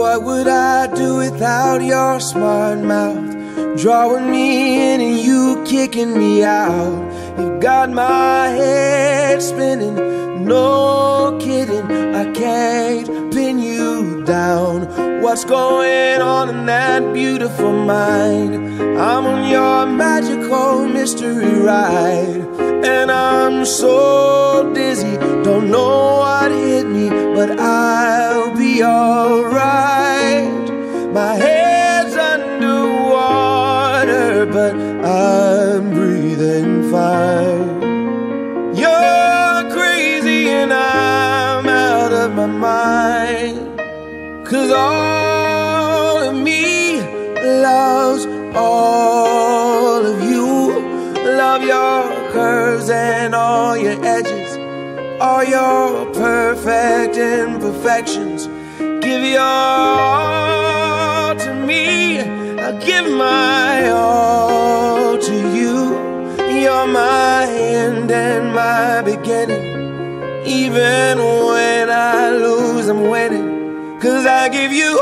What would I do without your smart mouth? Drawing me in and you kicking me out. You've got my head spinning, no kidding. I can't pin you down. What's going on in that beautiful mind? I'm on your magical mystery ride, and I'm so dizzy, don't know what hit me, but I'll be alright. My head's underwater, but I'm breathing fine. You're crazy and I'm out of my mind, 'cause all of me loves all of you. Love your curves and all your edges, all your perfect imperfections. Give your all to me, I'll give my all to you. You're my end and my beginning. Even when I lose, I'm winning, 'cause I give you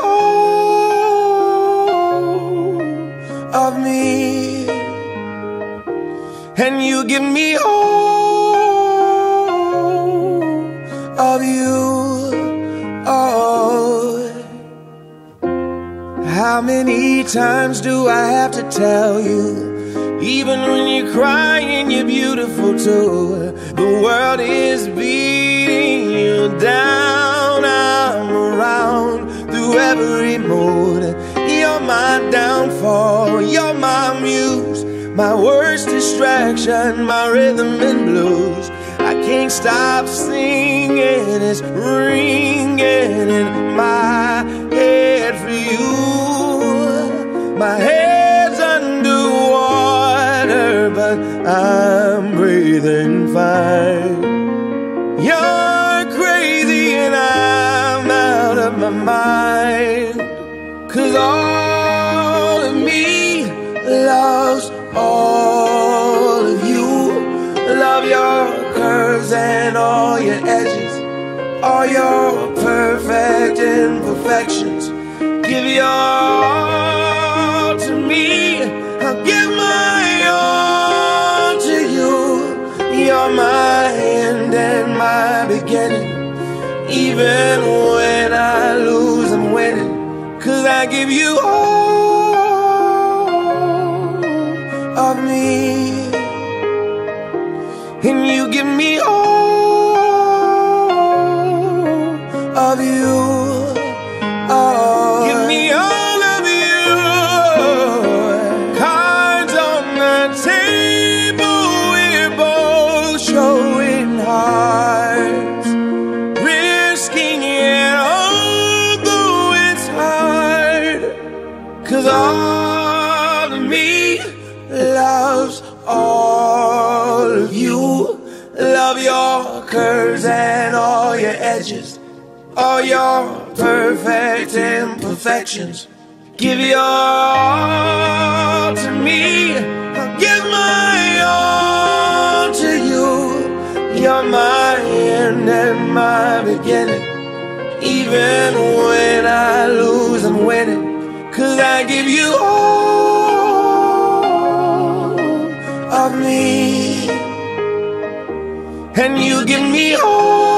all of me, and you give me all of you. Oh, how many times do I have to tell you? Even when you're crying, you're beautiful too. The world is beating you down. I'm around through every mood. You're my downfall, you're my muse, my worst distraction, my rhythm and blues. I can't stop singing, it's ringing in my head for you. My head's underwater, but I'm breathing fine. You're crazy and I'm out of my mind, 'cause all of me loves all of you. Love your curves and all your edges, all your perfect imperfections. Give your all to me, I'll give my all to you. You're my end and my beginning. Even when I lose, I'm winning, 'cause I give you all of me, and you give me all of you. Oh, give me all of you. Cards on the table, we're both showing hearts, risking it although it's hard, 'cause all of me loves all of you. Love your curves and all your edges, all your perfect imperfections. Give your all to me, I'll give my all to you. You're my end and my beginning. Even when I lose, I'm winning, 'cause I give you all of me, and you give me all